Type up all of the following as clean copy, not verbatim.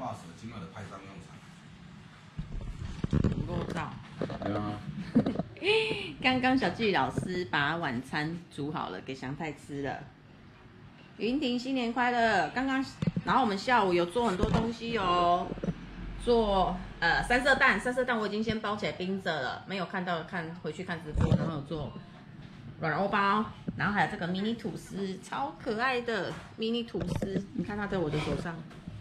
把手今晚的派上用场。 不够照。 对啊。 刚刚小纪老师把晚餐煮好了，给祥太吃了。云婷新年快乐！然后我们下午有做很多东西哦，做三色蛋我已经先包起来冰着了，没有看到回去看直播，然后有做软欧包，然后还有这个迷你吐司，超可爱的迷你吐司，你看它在我的手上，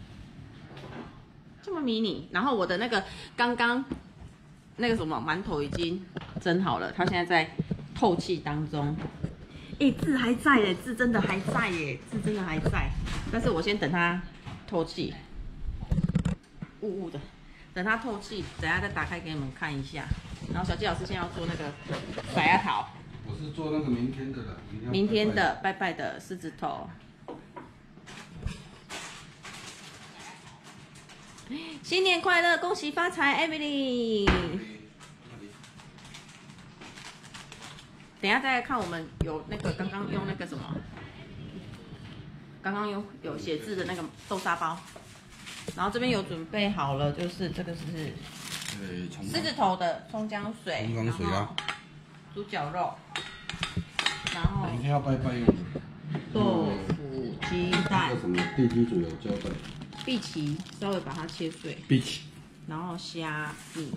这么迷你。然后我的那个刚刚那个什么馒头已经蒸好了，它现在在透气当中。字还在耶，字真的还在耶，字真的还在。但是我先等它透气，雾雾的，等它透气，等下再打开给你们看一下。然后小纪老师现在要做那个甩鸭桃， 我是做那个明天的了， 明天的拜拜的狮子头。新年快乐，恭喜发财 ，Emily。等一下再来看，我们有那个刚刚用那个什么，刚刚有写字的那个豆沙包，然后这边有准备好了，就是这个是狮子头的葱姜水， 葱姜水啊， 猪脚肉，然后明天要拜拜用的豆腐鸡蛋， 那个什么地基主有交代， 荸荠稍微把它切碎， 荸荠， 然后虾米。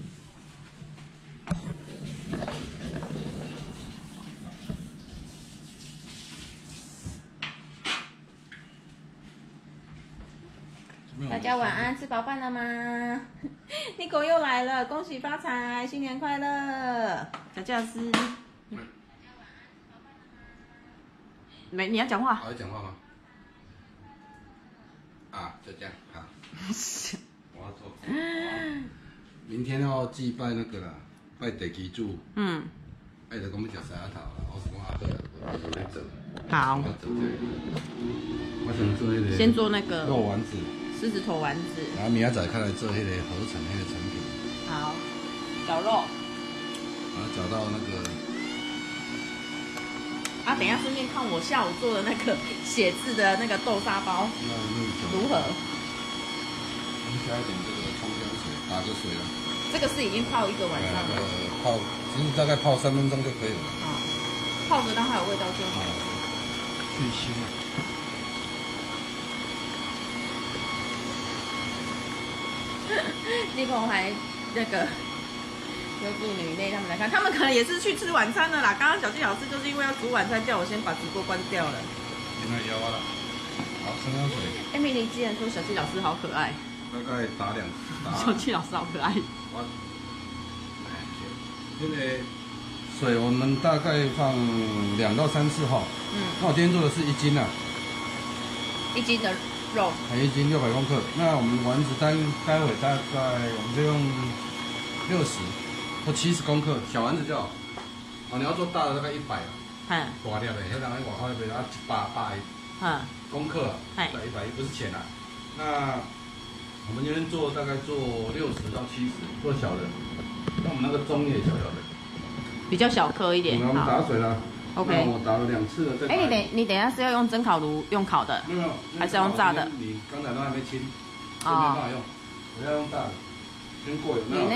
大家晚安，吃饱饭了吗？Nico 又来了，恭喜发财，新年快乐！小教师，没，你要讲话？ 还要讲话吗？啊，就这样，好。我要做。明天要祭拜那个啦，拜地基主。嗯。哎，就讲要食沙头啦，我是讲阿伯，我在做。 好。 我想做那个。 先做那个肉丸子。 狮子头丸子， 然后明仔载开来做那个合成那个成品。 好，绞肉。 然后找到那个。 等一下顺便看我下午做的那个写字的那个豆沙包，如何？ 加一点这个葱姜水，打个水了。 这个是已经泡一个晚上了。 泡，其实大概泡3分钟就可以了。 泡着让它有味道就好了。 去腥。 立鹏还那个有助女内他们来看，他们可能也是去吃晚餐的啦。刚刚小纪老师就是因为要煮晚餐，叫我先把直播关掉了。 现在要了，好，葱姜水。 Emily 既然说小纪老师好可爱， 大概打小纪老师好可爱。 因为水我们大概放2到3次哈。那我今天做的是1斤啊。 1斤的肉。 1斤600公克。那我们丸子待会大概我们就用60或70公克，小丸子就好。你要做大的大概100了。大粒的，那人外口那边100公克，在110不是钱啊。那我们今天做大概做60到70，做小的。那我们那个中也小小的，比较小颗一点。我们打水了。OK。我打了2次了。 你等一下是要用蒸烤炉用烤的？ 没有， 还是要用炸的？ 你刚才都还没清，没办法用。我要用炸的，先过油，那我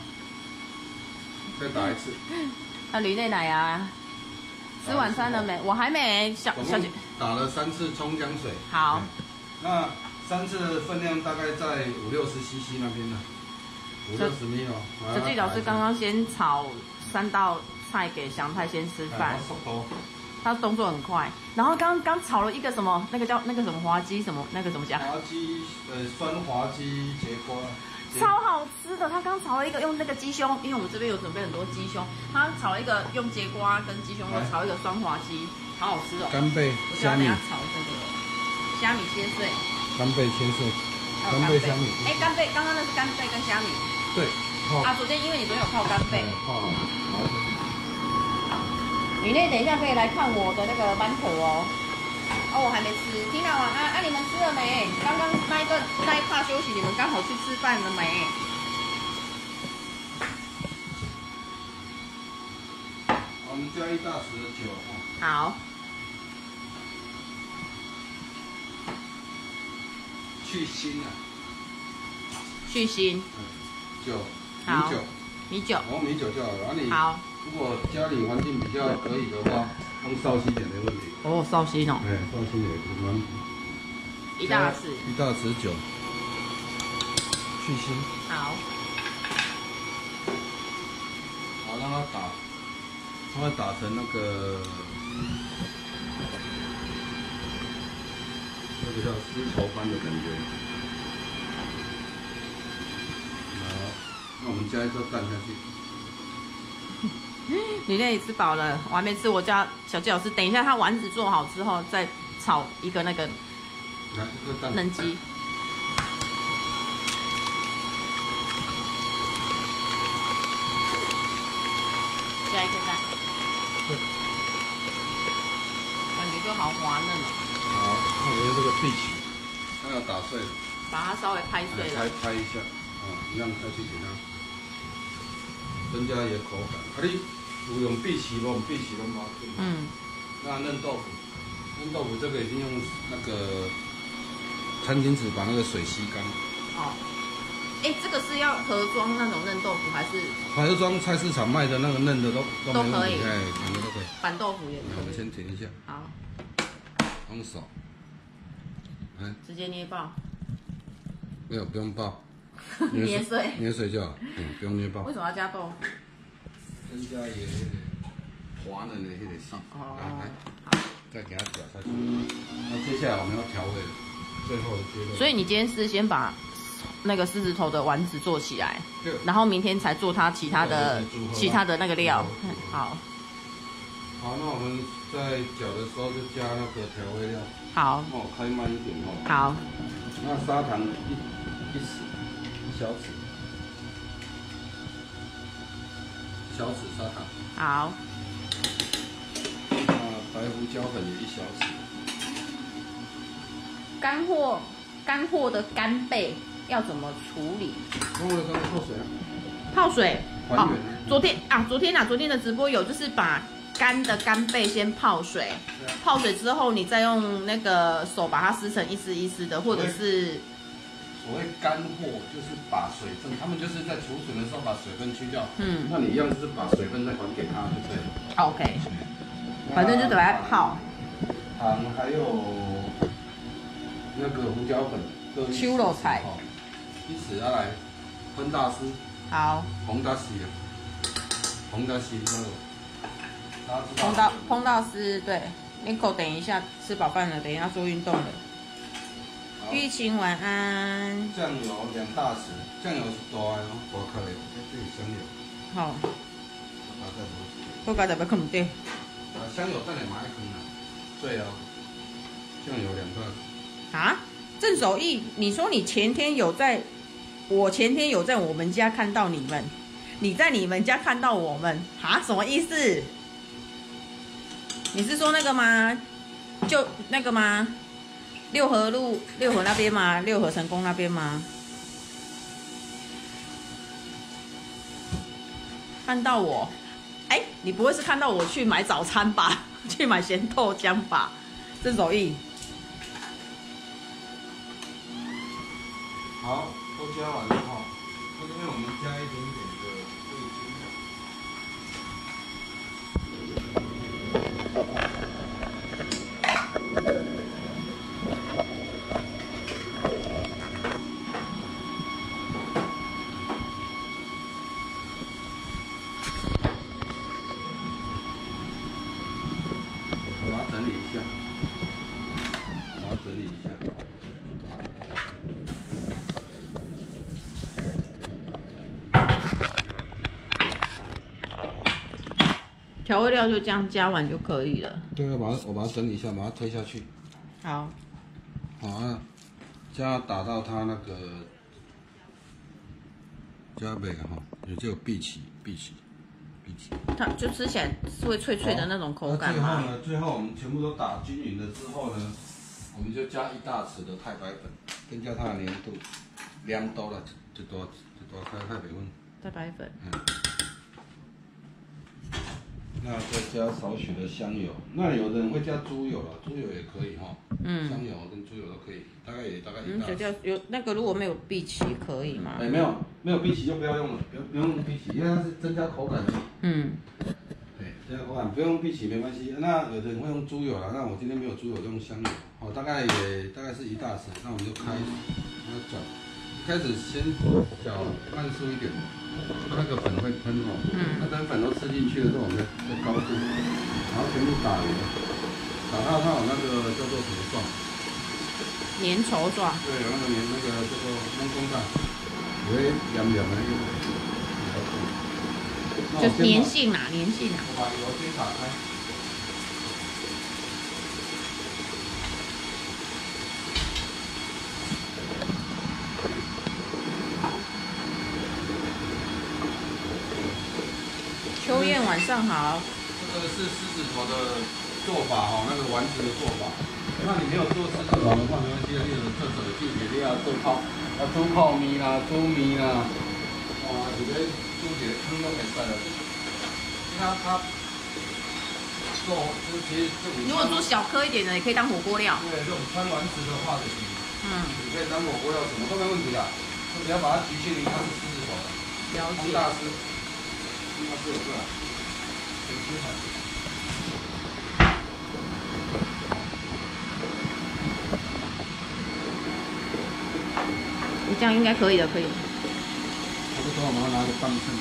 再打一次。 吕内奶啊，吃晚餐了没？我还没。小姐打了3次葱姜水。 好。 那3次的分量大概在50-60 cc 那边呢，50-60 ml 哦。 小纪老师刚刚先炒3道菜给祥太先吃饭，他动作很快。然后刚炒了一个什么，那个叫那个什么滑鸡什么，那个怎么讲？ 滑鸡，酸滑鸡节瓜。 超好吃的，他刚炒了一个用那个鸡胸，因为我们这边有准备很多鸡胸，他炒了一个用节瓜跟鸡胸肉炒一个酸滑鸡，好好吃哦。 干贝虾米。 炒这个虾米切碎。 干贝切碎。干贝虾米。 干贝刚刚那是干贝跟虾米。 对。 昨天因为你昨天有泡干贝。 泡了。 女内等一下可以来看我的那个班壳哦。我还没吃。缇娜晚安，你们吃了没？刚刚那一趴休息，你们刚好去吃饭了没？ 我们加1大匙的酒。 好。 去腥啊。 去腥。 酒。 好。 米酒。 哦， 米酒就好了。你好。 如果家里环境比较可以的话，用绍兴也没问题。 哦，绍兴哦。 哎，绍兴也蛮。 1大匙。 1大匙酒。去腥。 好。 好，让它打成那个叫丝绸般的感觉。好，那我们加一颗蛋下去。 你那里吃饱了，我还没吃。我叫小纪老师，等一下他丸子做好之后再炒一个那个嫩鸡。加一颗蛋。对。感觉就好滑嫩了。 好，那我用这个荸荠，它要打碎了。 把它稍微拍碎了。 拍一下，一样下去给它增加一些口感。你有用荸荠无？用荸荠都冇紧。那嫩豆腐这个已经用那个餐巾纸把那个水吸干。 哦。这个是要盒装那种嫩豆腐还是？ 盒装菜市场卖的那个嫩的都可以，两个都可以。 板豆腐也可以。 我们先停一下。 好。 用手。 直接捏爆。 没有，不用爆。 捏碎。 捏碎就好，不用捏爆。 为什么要加豆？ 增加一个滑嫩的那个性。来，再给它搅下去。那接下来我们要调味了，最后的阶段。 所以你今天是先把那个狮子头的丸子做起来，然后明天才做它其他的那个料。好。 好，那我们在搅的时候就加那个调味料。 好。 那我开慢一点哦。 好。 那砂糖1小匙，小匙砂糖。 好。 那白胡椒粉也1小匙。 干货的干贝要怎么处理？ 干货的干贝泡水啊。 泡水。 还原。 昨天的直播有就是把干的干贝先泡水，泡水之后你再用那个手把它撕成一丝一丝的，或者是所谓干货就是把水分，他们就是在储存的时候把水分去掉。那你一样就是把水分再还给他就对了。 OK。反正就等它泡。 糖还有那个胡椒粉各1匙。 秋肉菜。 1匙要来烹大师。 好。 烹大师那个。 烹到丝，对。Nico 等一下吃饱饭了，等一下做运动了。玉琴晚安。 酱油2大匙，酱油是大的哦，大颗的，这是香油。 好。我刚才要放对。 香油等下马上放啦，最后酱油2大匙。 啊？郑守义，你说你前天有在我们家看到你们，你在你们家看到我们，什么意思？你是说那个吗？就那个吗？六合那边吗？六合成功那边吗？看到我？你不会是看到我去买早餐吧？去买咸豆浆吧？郑守义。 好，都加完了哈。这边我们加一点点的味精。把它整理一下。 调味料就这样加完就可以了。 对啊，我把它整理一下，把它推下去。 好。 好啊，这样打到它那个加尾哈，也就有荸荠。 它就吃起来是会脆脆的那种口感吗？ 最后我们全部都打均匀了之后呢，我们就加1大匙的太白粉，增加它的粘度。2刀了，一大太白粉。 太白粉。 那再加少许的香油，那有的人会加猪油了，猪油也可以哈。香油跟猪油都可以，大概一大匙。 有那个如果没有荸荠可以吗？ 没有荸荠就不要用了，不用荸荠，因为它是增加口感的。对，增加口感，不用荸荠没关系。那有的人会用猪油啦，那我今天没有猪油，就用香油。大概是一大匙，那我们就开始搅。开始先搅慢速一点，那个粉会喷哦。那等粉都吃进去了之后，我们再高度，然后全部打匀，打到它有那个叫做什么状？ 粘稠状。对， 有那个叫做焖工状，有些凉凉的那个。 就粘性啊，粘性啊。 我把油先打开。 秋燕晚上好。 这个是狮子头的做法哈，那个丸子的做法。那你没有做狮子头的话，没关系的，你有做手记也要做泡，猪泡面啦、猪面啦，这个煮一个汤都可以使了。它做就是其实如果做小颗一点的，也可以当火锅料。 对，这种穿丸子的话的，你可以当火锅料，什么都没问题的。就只要把它局限于它是狮子头的。 了解。 大师。它是有个很清楚。 你这样应该可以的，可以。 差不多，我们要拿个磅秤。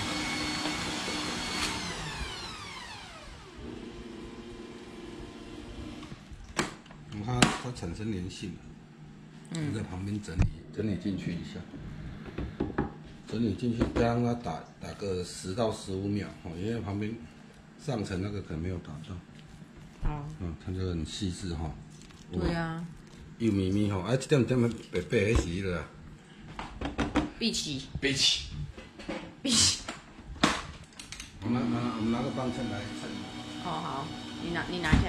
你看它产生粘性，在旁边整理进去一下。整理进去，再让它打个10到15秒哦，因为旁边上层那个可能没有打到。 好。 它就很细致哈。 对啊。 幼咪咪吼，这点白白迄是迄个。 荸荠。 我们拿个磅秤来称。 好，你拿一下。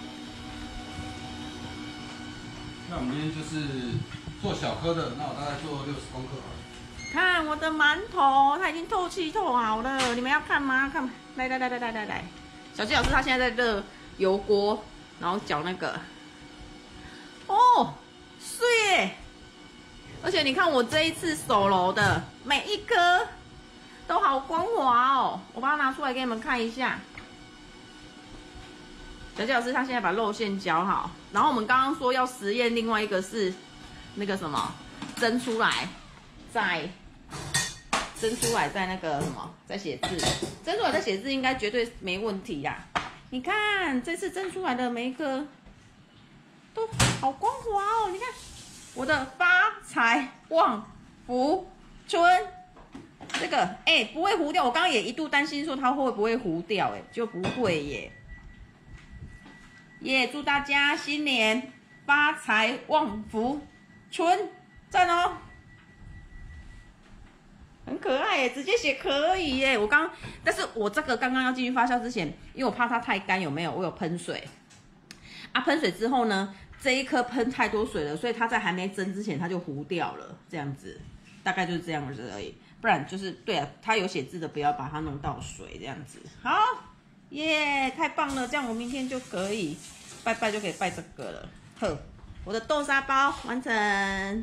那我们今天就是做小颗的，那我大概做60公克好了。 看我的馒头，它已经透气透好了，你们要看吗？看，来，小鸡老师他现在在热油锅，然后搅那个，哦，碎耶！而且你看我这一次手揉的每一颗都好光滑哦，我把它拿出来给你们看一下。小鸡老师他现在把肉馅搅好，然后我们刚刚说要实验另外一个是那个什么蒸出来。蒸出来，在那个什么，在写字，蒸出来在写字应该绝对没问题呀。你看这次蒸出来的每一个都好光滑哦，你看我的发财旺福春，这个不会糊掉。我刚刚也一度担心说它会不会糊掉，就不会耶。祝大家新年发财旺福春，赞哦！很可爱耶，直接写可以耶。但是我这个刚刚要进去发酵之前，因为我怕它太干，有没有？我有喷水啊，喷水之后呢，这一颗喷太多水了，所以它在还没蒸之前它就糊掉了，这样子，大概就是这样子而已。不然就是对啊，它有写字的不要把它弄到水这样子。好，太棒了，这样我明天就可以拜就可以拜这个了。呵，我的豆沙包完成。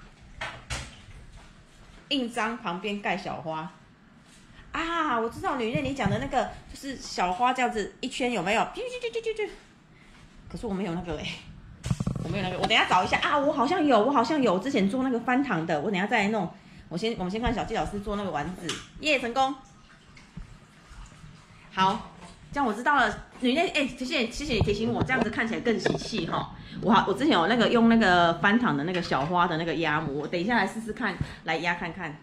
印章旁边盖小花啊！我知道女燕你讲的那个就是小花这样子一圈有没有？可是我没有那个我没有那个，我等一下找一下啊！我好像有，之前做那个翻糖的，我等一下再来弄。我们先看小纪老师做那个丸子，成功！好，这样我知道了。女燕谢谢你提醒我，这样子看起来更喜气哈。我之前有那个用那个翻糖的那个小花的那个压模，我等一下来试试看，来压看看。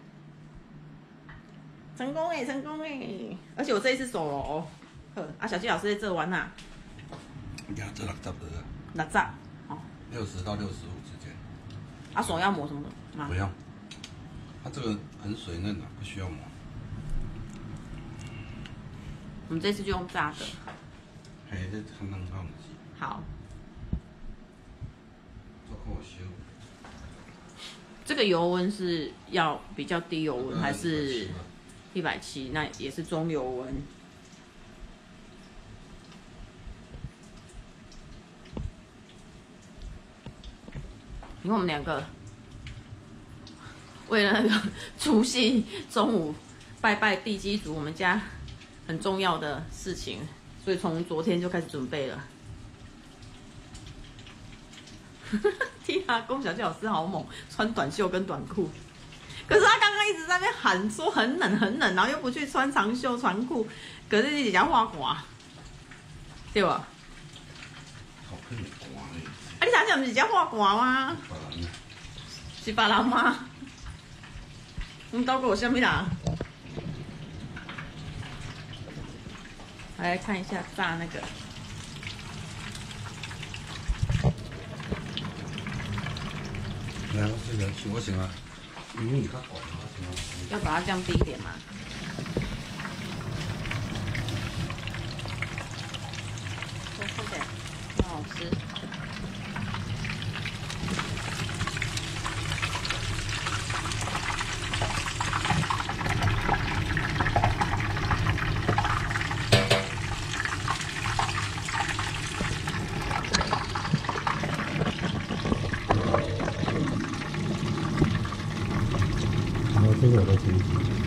成功而且我这一次手揉小纪老师在这玩呐。 压这6十的。6十哦。 60到65之间。 手要磨什么的吗？ 不用，它这个很水嫩的，不需要磨。 我们这次就用炸的。 这很嫩好。 好。这个油温是要比较低油温还是170？那也是中油温。 你看我们两个为了那个除夕中午拜拜地基主，我们家很重要的事情，所以从昨天就开始准备了。听他龚小姐老师好猛，穿短袖跟短裤。可是他刚刚一直在那边喊说很冷很冷，然后又不去穿长袖长裤，可是你讲话寒，对吧？啊，你想想不是讲话寒吗？是别人吗？我们到底有什么人？来看一下炸那个。 来，这个我行啊，因为你看好了， 要把它降低一点嘛。看起来很好吃。 这个我的清洗。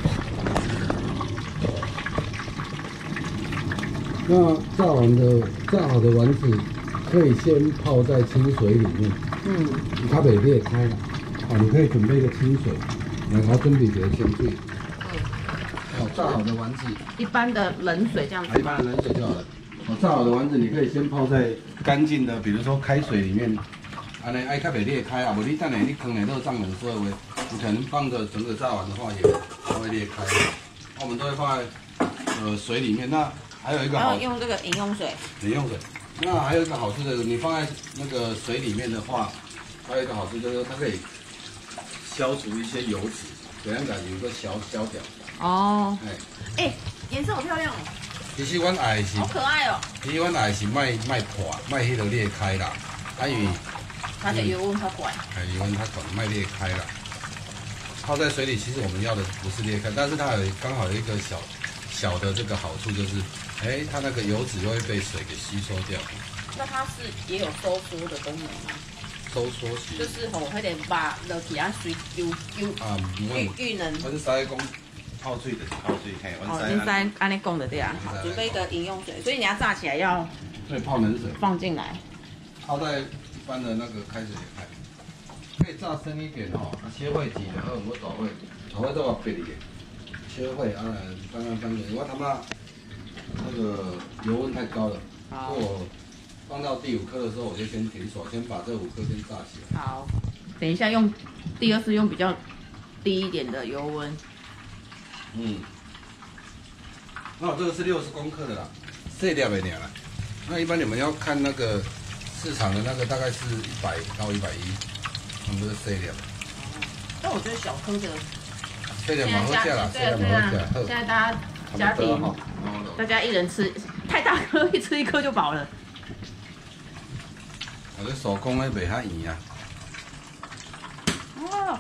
那炸好的丸子可以先泡在清水里面。你它北裂开了，你可以准备一个清水，然后准备别的先水。炸好的丸子， 一般的冷水这样子。 一般的冷水就好了。炸好的丸子你可以先泡在干净的，比如说开水里面。安尼爱较袂裂开啊，无你等下你放在热胀冷缩的话，你可能放着整个炸完的话也会裂开。我们都会放在水里面。那还有一个好， 用这个饮用水。 饮用水。那还有一个好处的，你放在那个水里面的话，还有一个好处就是它可以消除一些油脂，给人感觉有个消掉。哦。 颜色好漂亮哦。 其实阮爱是。 好可爱哦。 其实阮爱是卖破，卖迄个裂开啦，因为。 它的油温较快， 油温它短，卖裂开了。泡在水里，其实我们要的不是裂开，但是它刚好有一个小的这个好处，就是，它那个油脂就会被水给吸收掉。 那它是也有收缩的功能吗？ 收缩型。 就是吼，迄个把落去啊，水遇能。 我是使讲泡水就是泡水， 你使安尼讲的对啊。准备一个饮用水，所以你要炸起来要。 对，泡冷水。 放进来。 泡在。一般的那个开水也开，可以炸深一点哦，切会几的，我大会都要别的，切会翻，我他妈那个油温太高了，我放到第5颗的时候，我就先停手，先把这5颗先炸起来。 好，等一下第二次用比较低一点的油温。 那我这个是60公克的啦，细粒的尔啦。那一般你们要看那个。市场的那个大概是100到110，我们这个细粒。 但我觉得小颗的， 细粒蛮好吃啦，细粒蛮好吃。 现在大家家庭，大家一人吃，太大颗，一吃1颗就饱了。 我这手工的袂遐圆啊。 哇！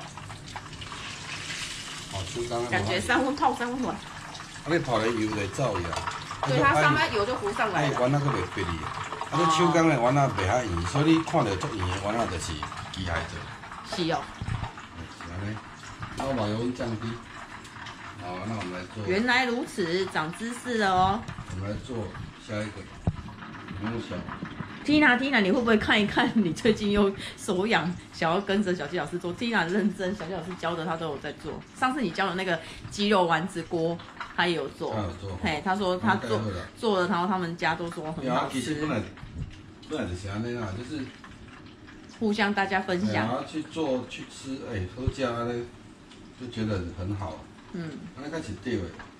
手工感觉3分泡3分软。 你泡的油会走呀。 对，它上面油就浮上来了。 丸那个袂别哩。你手工的丸仔袂遐圆，所以你看到足圆的丸仔就是机械做。 是哦。 是安尼，然后把油温降低。好，那我们来做。 原来如此，长知识了哦。 我们来做下一个，不用想。 Tina，你会不会看一看？你最近又手痒，想要跟着小纪老师做。Tina 认真，小纪老师教的他都有在做。上次你教的那个鸡肉丸子锅，他也有做。 他有做。 嘿，他说他做了，然后他们家都说很好吃。 其实本来就是安尼啦，就是互相大家分享。 然后去做去吃，喝家呢就觉得很好。安尼开始对的。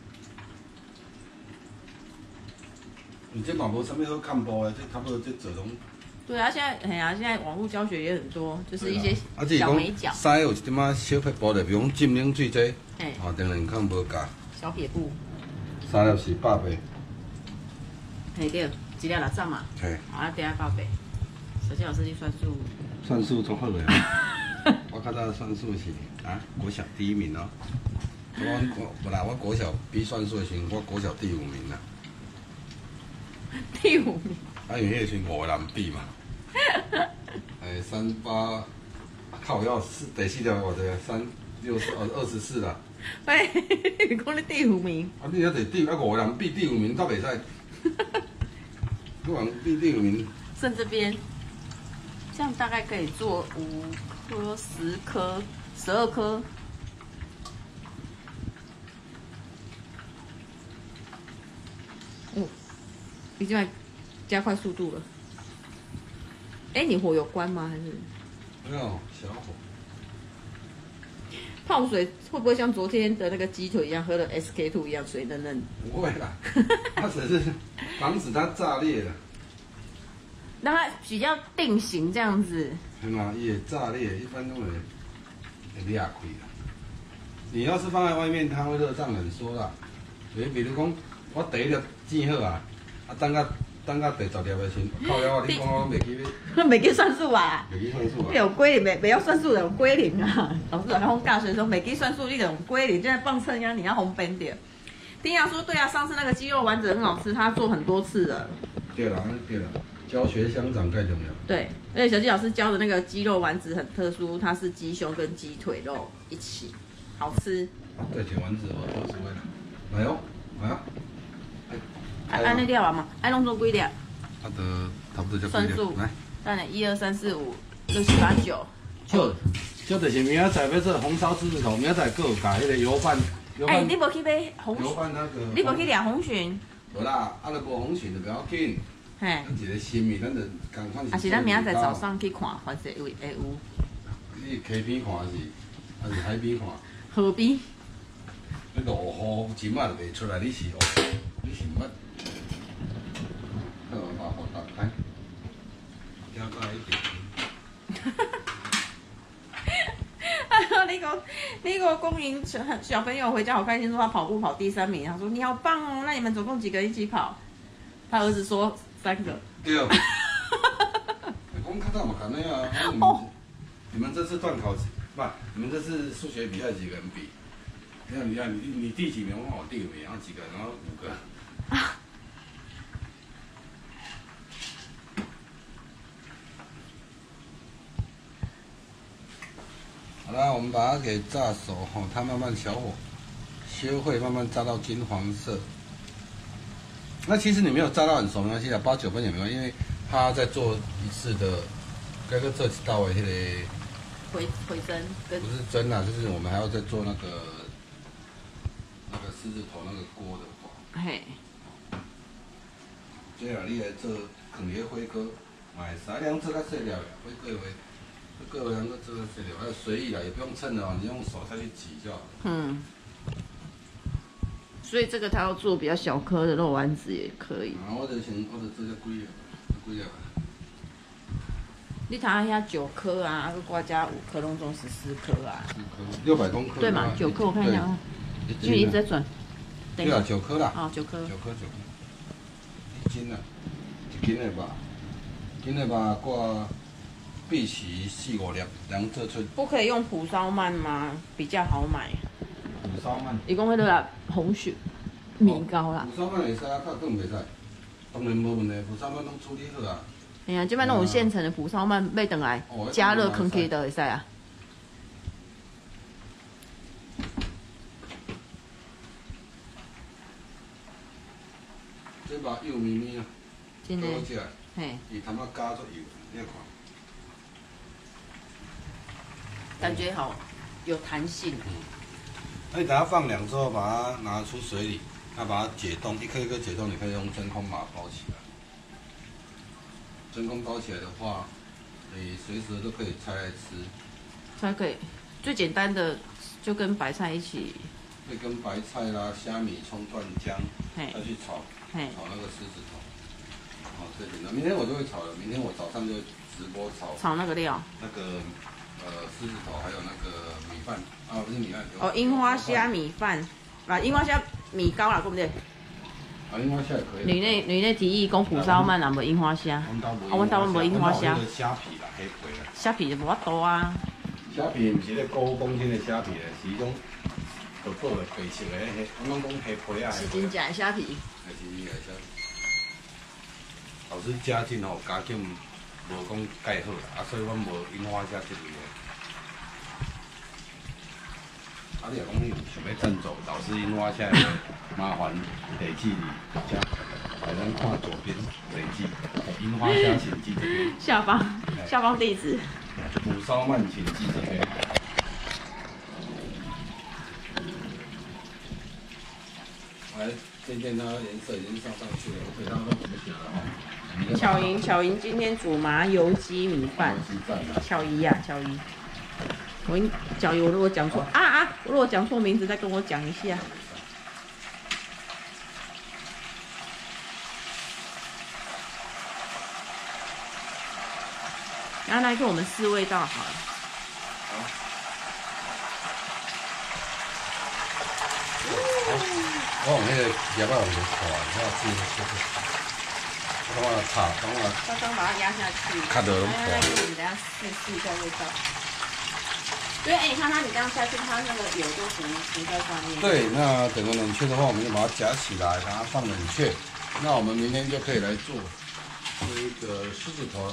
你这嘛无啥物好看播的，这差不多这做拢。对啊， 现在网络教学也很多，就是一些小美角。 衫有一点仔小撇步的，比如浸冷水这，当然看无价。 小撇步。 3粒是100倍。 嘿对，1粒60嘛。 嘿。 啊，第2100倍。小纪老师你算数。 算数足好的啊！我较早算数是国小第1名哦。我国小比算数的时候，我国小第5名啦。 第5名。 因为迄个时5个人比嘛。38， 靠腰是第4条我的24啦。 喂，你讲你第5名？ 啊，你遐第5个人比第5名，倒袂使。5人比第5名。 剩这边，这样大概可以做5颗、10颗、12颗。哦，已经在加快速度了。哎，你火有关吗？还是？ 没有，小火。 泡水会不会像昨天的那个鸡腿一样，喝了 SK2 一样水嫩嫩？ 不会啦，它只是防止它炸裂了。 让它比较定型这样子。 是嘛？也炸裂，一般都会裂开啦。你要是放在外面，它会热胀冷缩啦。比如讲，我第1粒煎好啊，等到第10粒的时候，靠腰啊！你讲我袂记要， 袂记算数啊？ 袂记算数啊？ 有归零，没要算数的有归零啊。老师讲大学生，袂记算数，你得归零，就在磅秤一样，你要红边点。丁雅说：“对啊，上次那个鸡肉丸子很好吃，他做很多次了。” 对了，对了，教学相长太重要。 对，而且小纪老师教的那个鸡肉丸子很特殊，它是鸡胸跟鸡腿肉一起，好吃。 对，铁丸子我做出来了。来哦，来啊！ 按那料啊嘛，按弄做几料？ 它的差不多就算数。来，等下1、2、3、4、5、6、7、8、9。 就就是明仔载要做红烧狮子头，明仔载各有加迄个油饭。 哎，你无去买红？ 油饭那个。 你无去掠红鲟？ 无啦，啊，若无红鲟就不要紧。嘿。咱一个新米，咱就共款是。 啊，是咱明仔载早上去看，反正会有。 你溪边看还是海边看？ 河边。 你落雨真仔就袂出来，你是毋捌？好，把火打开。加大一点。 那个公民小朋友回家好开心，说他跑步跑第3名。他说你好棒哦，那你们总共几个人一起跑？他儿子说3个。 对。我们看到嘛，可能啊。你们这次段考不？你们这次数学比赛几个人比？你第几名？我第5名，然后几个？然后5个。好了，我们把它给炸熟哈，它慢慢小火修会，慢慢炸到金黄色。那其实你没有炸到很熟没关系的，8、9分也没关系，因为它在做一次的，该个这次到位那个回针， 不是针啦，就是我们还要再做那个狮子头那个锅的话。嘿。这样你来做放个火锅，嘛会使，你用做较细条的，火锅的话。各位能够做得细条，还有随意啦，也不用称的哦，你用手下去挤就好。 所以这个他要做比较小颗的肉丸子也可以。 我就做这几粒。 你睇下9颗啊，再加5颗，拢总14颗啊。 600公克。 对嘛，9颗我看一下啊，因为一直在转。 对啊，9颗啦。 哦，9颗。 1斤啊，1斤的吧，1斤的吧，挂。碧琪4、5粒，两做出。不可以用蒲烧鳗吗？比较好买。 蒲烧鳗。 伊讲迄个啦，红鲟米糕啦。 蒲烧鳗会使啊，较更袂使。当然无问题，蒲烧鳗拢处理好啊。 哎呀，这摆拢有现成的蒲烧鳗，买回来加热放起就会使啊。 这把油咪咪啊。 真的。 好食。嘿。伊头仔加做油，你看。 感觉好有弹性。 那你等它放凉之后，把它拿出水里，要把它解冻，一颗一颗解冻，你可以用真空把它包起来。真空包起来的话，你随时都可以拆来吃。 才可以，最简单的就跟白菜一起。 会跟白菜啦、虾米、葱段姜再去炒，炒那个狮子头。好，最简单。明天我就会炒了，明天我早上就直播炒那个料。 那个。狮子头还有那个米饭啊，不是米饭。 哦，樱花虾米饭，把樱花虾米糕啦，对不对？ 啊，樱花虾也可以。 你那提议讲蒲烧鳗啊，无樱花虾。我台湾无樱花虾。 虾皮啦，黑皮啦。 虾皮就无法度啊。 虾皮唔是咧高公斤的虾皮咧，是迄种做做的白色的，我拢讲黑皮啊。 是真正的虾皮。 还是真正的虾皮。老师加进吼，加减无讲介好啦，啊，所以阮无樱花虾这类的。 你若讲你想要振作，导师樱花下麻烦得记你加，才能看左边累记樱花虾请记这边。 下方地址。 蒲烧鳗请记这边。来，渐渐它颜色已经上去了，所以它都不行了哈。 巧莹今天煮麻油鸡米饭。巧姨呀，巧姨。巧姨，我如果讲错我如果讲错名字，再跟我讲一下。然后来给我们试味道好了。 我用那个叶包用的炒，你要试试。等我炒，等我。 刚刚把它压下去。 看到拢破。 来，我们等下试一下味道。对，你看它，你这样下去，它那个油就浮在上面。 对，那等个冷却的话，我们就把它夹起来，把它放冷却。那我们明天就可以来做这个狮子头。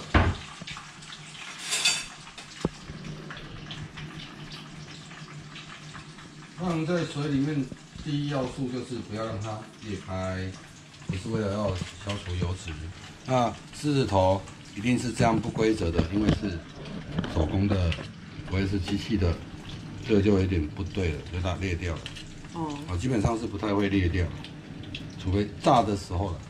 放在水里面，第一要素就是不要让它裂开，不是为了要消除油脂。那狮子头一定是这样不规则的，因为是手工的。不会是机器的，这个就有点不对了，就它裂掉了。哦，基本上是不太会裂掉，除非炸的时候了。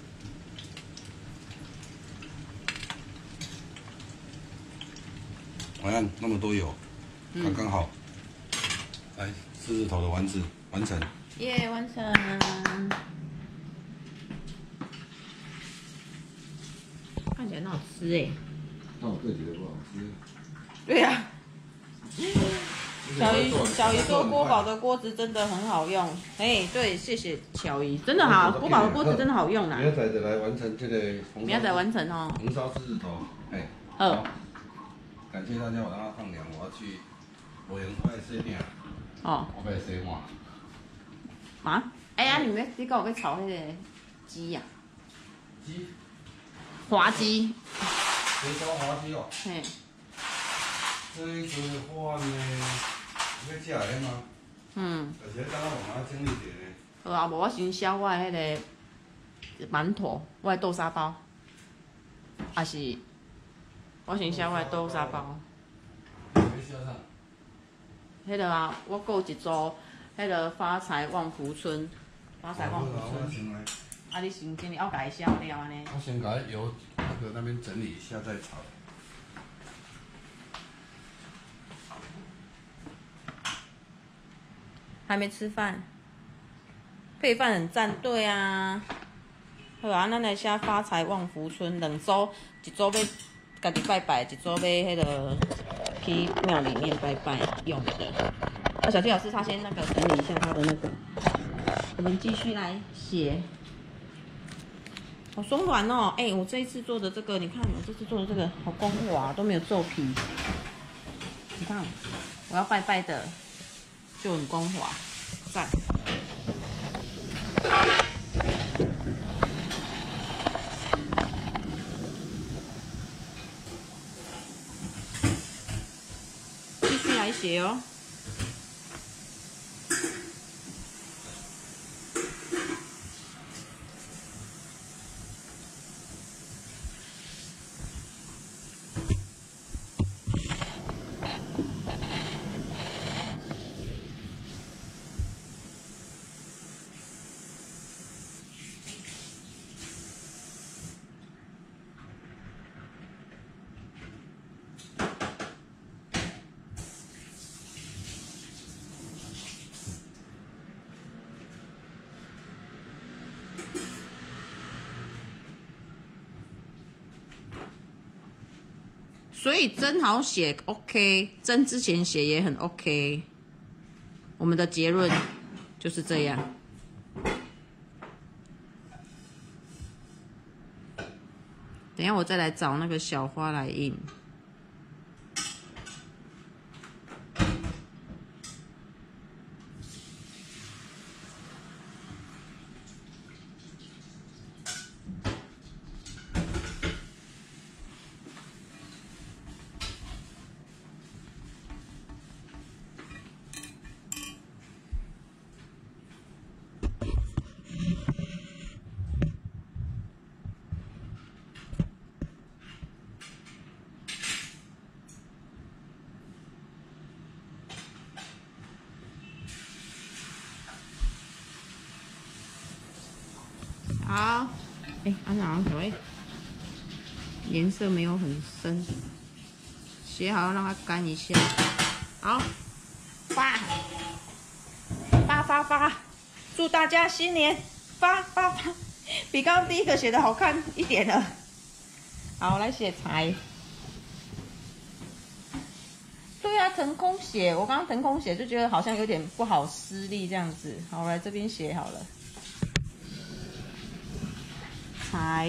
我看那么多油，刚刚好。来，狮子头的丸子完成。 耶，完成。看起来很好吃哎。 那我自己的不好吃。 对呀。小姨说锅宝的锅子真的很好用，哎，对，谢谢小姨，真的好，锅宝的锅子真的好用啦。 明仔就来完成这个。 明仔完成哦。 红烧狮子头，哎。好。感谢大家，我让它放凉，我要去我用快洗点。哦。我要洗碗。 啊？哎呀，你讲要炒那个鸡呀？ 鸡。 滑鸡。 红烧滑鸡哦。 嘿。 这一个饭呢，要食的吗？而且刚刚我妈整理一个。 好啊，无我先烧我的迄个馒头，我的豆沙包，还是我先烧我的豆沙包。 你要烧啥？ 迄个啊，我购一组，迄个发财旺福村，发财旺福村。啊，你先整理，我家己烧了安尼。 我先把油那边整理一下再炒。 还没吃饭，配饭很赞，对啊。好啊，咱来写发财旺福村2组，一组要家己拜拜，一组要迄个去庙里面拜拜用的。那小纪老师他先那个整理一下他的那个，我们继续来写。好松软哦，哎，我这一次做的这个，你看我这次做的这个好光滑，都没有皱皮。你看，我要拜拜的。就很光滑，赞。继续来写哦。所以真好写 ，OK， 真之前写也很 OK。我们的结论就是这样。等一下我再来找那个小花来印。 好，哎，安娜，喂，颜色没有很深，写好让它干一下。好，发，祝大家新年发，比刚刚第一个写的好看一点了。好，来写财。对啊，腾空写，我刚刚腾空写就觉得好像有点不好施力这样子。好，我来这边写好了。财。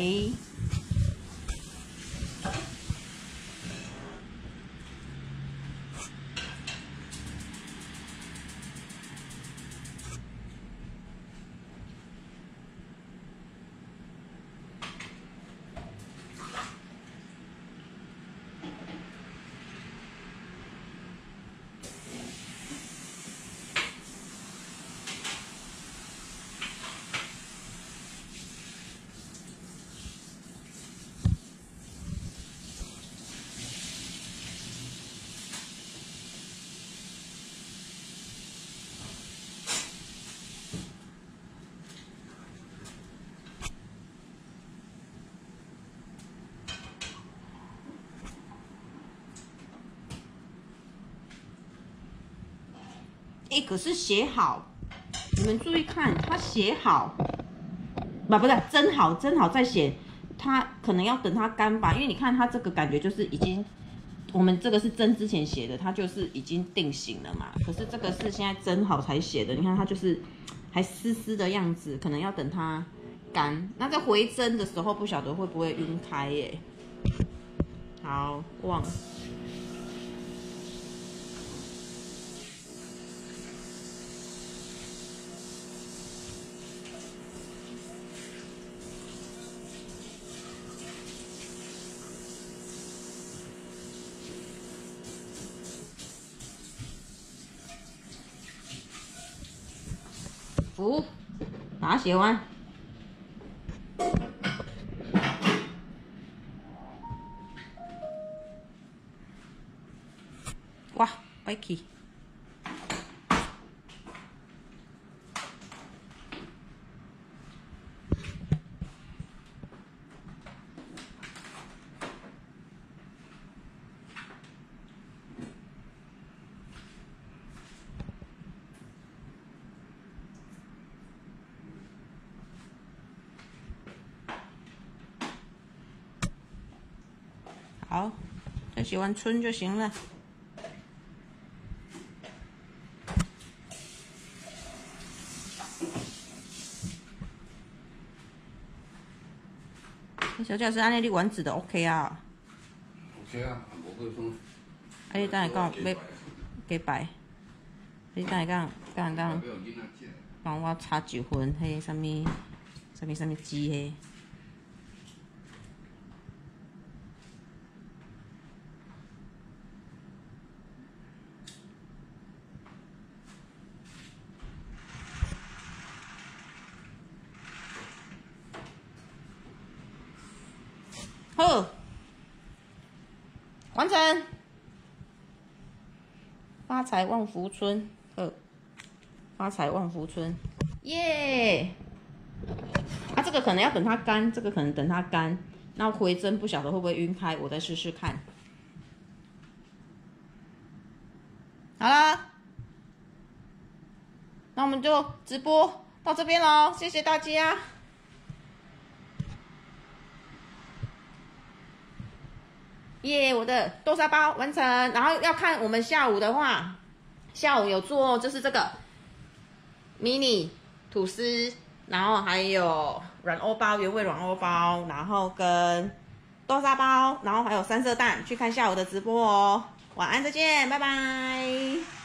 可是写好，你们注意看，他写好，不是蒸好再写，他可能要等它干吧，因为你看它这个感觉就是已经，我们这个是蒸之前写的，它就是已经定型了嘛。可是这个是现在蒸好才写的，你看它就是还湿湿的样子，可能要等它干。那在回蒸的时候，不晓得会不会晕开耶？好，忘了。福，把它写完。哇，歪起。好，再写完春就行了。小教师，安尼你丸子的 OK 啊 ？OK 啊，无过分。 啊，你等下讲要加白，你等下讲帮我炒一份迄什么鸡迄。好，完成。发财旺福春，发财旺福春，耶！啊，这个可能要等它干，这个可能等它干，那回蒸不晓得会不会晕开，我再试试看。好了，那我们就直播到这边咯，谢谢大家。耶，我的豆沙包完成。然后要看我们下午的话，下午有做就是这个迷你吐司，然后还有软欧包、原味软欧包，然后跟豆沙包，然后还有3色蛋。去看下午的直播哦。晚安，再见，拜拜。